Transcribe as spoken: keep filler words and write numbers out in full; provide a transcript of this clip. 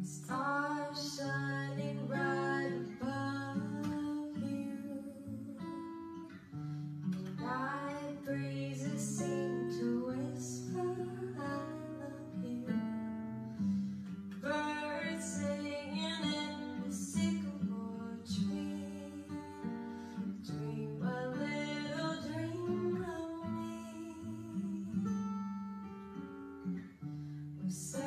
Stars shining bright above you. Night breezes seem to whisper, I love you. Birds singing in the sycamore tree. Dream a little dream of me. We're